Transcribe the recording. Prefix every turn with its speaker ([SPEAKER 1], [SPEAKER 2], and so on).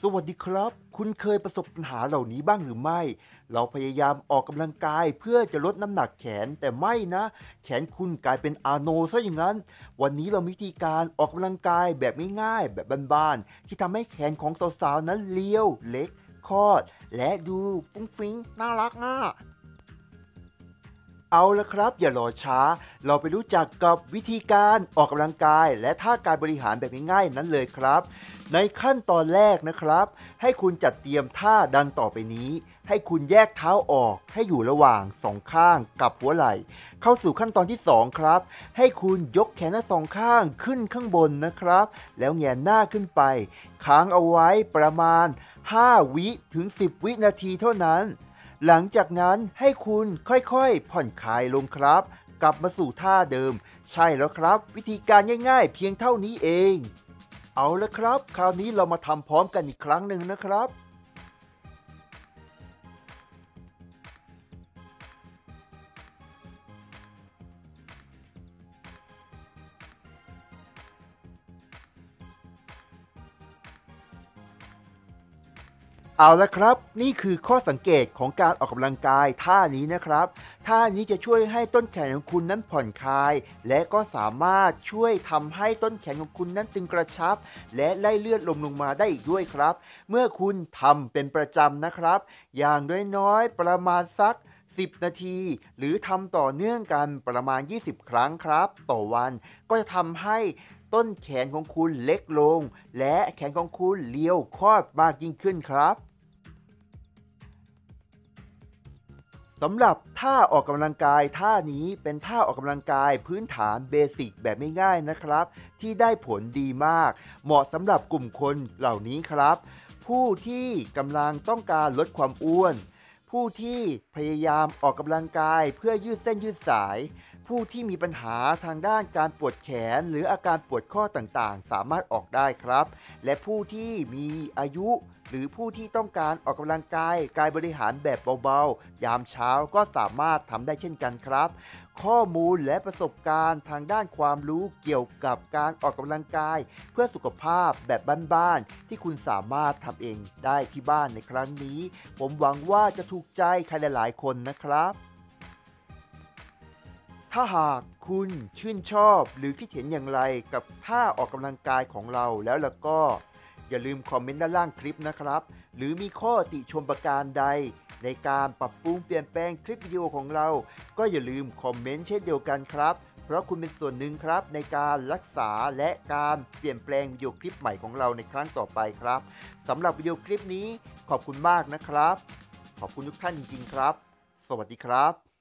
[SPEAKER 1] สวัสดีครับ คุณเคยประสบปัญหาเหล่านี้บ้างหรือไม่ เราพยายามออกกำลังกายเพื่อจะลดน้ำหนักแขนแต่ไม่นะ แขนคุณกลายเป็นอาร์โนลด์ซะอย่างนั้น วันนี้เรามีวิธีการออกกำลังกายแบบง่ายๆแบบบ้านๆที่ทำให้แขนของสาวๆนั้นเรียวเล็กคอดและดูฟรุ้งฟริ้งน่ารักอ่ะ เอาละครับอย่ารอช้าเราไปรู้จักกับวิธีการออกกำลังกายและท่าการบริหารแบบง่ายๆนั้นเลยครับในขั้นตอนแรกนะครับให้คุณจัดเตรียมท่าดังต่อไปนี้ให้คุณแยกเท้าออกให้อยู่ระหว่างสองข้างกับหัวไหล่เข้าสู่ขั้นตอนที่2ครับให้คุณยกแขนทั้งสองข้างขึ้นข้างบนนะครับแล้วแหงนหน้าขึ้นไปค้างเอาไว้ประมาณ5วิถึง10วินาทีเท่านั้น หลังจากนั้นให้คุณค่อยๆผ่อนคลายลงครับกลับมาสู่ท่าเดิมใช่แล้วครับวิธีการง่ายๆเพียงเท่านี้เองเอาละครับคราวนี้เรามาทำพร้อมกันอีกครั้งหนึ่งนะครับ เอาละครับนี่คือข้อสังเกตของการออกกำลังกายท่านี้นะครับท่านี้จะช่วยให้ต้นแขนของคุณนั้นผ่อนคลายและก็สามารถช่วยทำให้ต้นแขนของคุณนั้นตึงกระชับและไล่เลือดลงมาได้อีกด้วยครับเมื่อคุณทำเป็นประจำนะครับอย่างน้อยๆประมาณสัก10นาทีหรือทำต่อเนื่องกันประมาณ20ครั้งครับต่อวันก็จะทำให้ต้นแขนของคุณเล็กลงและแขนของคุณเรียวคอดมากยิ่งขึ้นครับ สำหรับท่าออกกำลังกายท่านี้เป็นท่าออกกำลังกายพื้นฐานเบสิกแบบไม่ง่ายนะครับที่ได้ผลดีมากเหมาะสำหรับกลุ่มคนเหล่านี้ครับผู้ที่กำลังต้องการลดความอ้วนผู้ที่พยายามออกกำลังกายเพื่อยืดเส้นยืดสายผู้ที่มีปัญหาทางด้านการปวดแขนหรืออาการปวดข้อต่างๆสามารถออกได้ครับและผู้ที่มีอายุหรือผู้ที่ต้องการออกกำลังกายบริหารแบบเบาๆยามเช้าก็สามารถทำได้เช่นกันครับข้อมูลและประสบการณ์ทางด้านความรู้เกี่ยวกับการออกกำลังกายเพื่อสุขภาพแบบบ้านๆที่คุณสามารถทำเองได้ที่บ้านในครั้งนี้ผมหวังว่าจะถูกใจใครหลายๆคนนะครับ ถ้าหากคุณชื่นชอบหรือคิดเห็นอย่างไรกับท่าออกกำลังกายของเราแล้วก็อย่าลืมคอมเมนต์ด้านล่างคลิปนะครับหรือมีข้อติชมประการใดในการปรับปรุงเปลี่ยนแปลงคลิปวิดีโอของเราก็อย่าลืมคอมเมนต์เช่นเดียวกันครับเพราะคุณเป็นส่วนหนึ่งครับในการรักษาและการเปลี่ยนแปลงวิดีโอคลิปใหม่ของเราในครั้งต่อไปครับสำหรับวิดีโอคลิปนี้ขอบคุณมากนะครับขอบคุณทุกท่านจริงๆครับสวัสดีครับ